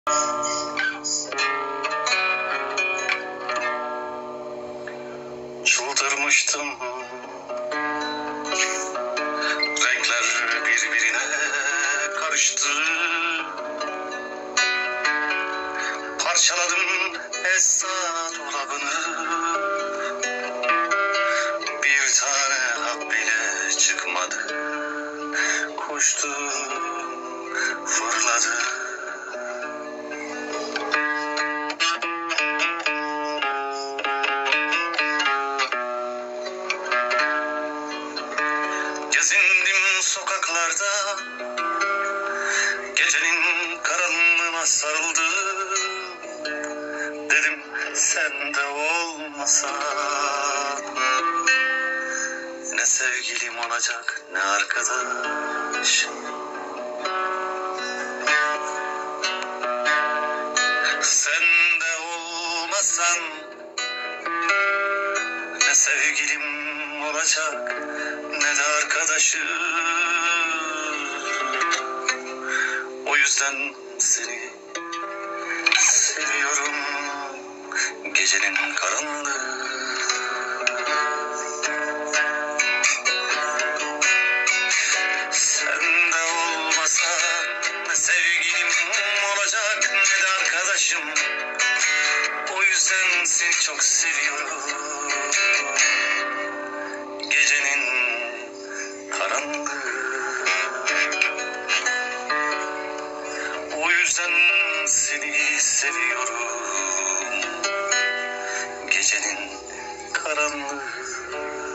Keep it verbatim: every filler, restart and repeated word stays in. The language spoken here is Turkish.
Çıldırmıştım, renkler birbirine karıştı. Parçaladım Esra dolabını, bir tane hap bile çıkmadı. Koştu, fırladı. Gezindim sokaklarda, gecenin karanlığına sarıldım. Dedim sen de olmasan, ne sevgilim olacak ne arkadaş. Sen de olmasan, ne sevgilim olacak ne de arkadaşım. O yüzden seni seviyorum gecenin karanlığı. Sen de olmasan, ne sevgilim olacak ne de arkadaşım. O yüzden seni çok seviyorum gecenin karanlığı. O yüzden seni seviyorum gecenin karanlığı.